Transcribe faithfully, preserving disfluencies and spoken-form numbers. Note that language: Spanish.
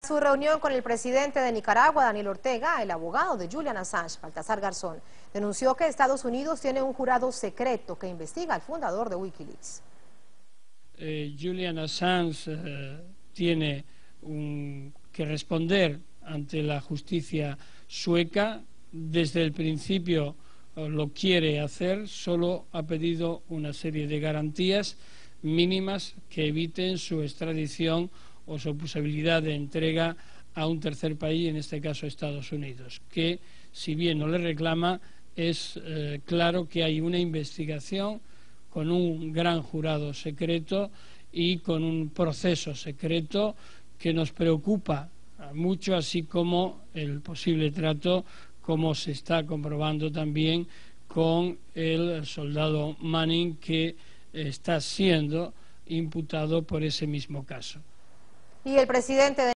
Su reunión con el presidente de Nicaragua, Daniel Ortega, el abogado de Julian Assange, Baltasar Garzón, denunció que Estados Unidos tiene un jurado secreto que investiga al fundador de Wikileaks. Eh, Julian Assange eh, tiene un, que responder ante la justicia sueca. Desde el principio eh, lo quiere hacer, solo ha pedido una serie de garantías mínimas que eviten su extradición o su posibilidad de entrega a un tercer país, en este caso Estados Unidos, que si bien no le reclama, es eh, claro que hay una investigación con un gran jurado secreto y con un proceso secreto que nos preocupa mucho, así como el posible trato, como se está comprobando también con el soldado Manning, que está siendo imputado por ese mismo caso. Y el presidente de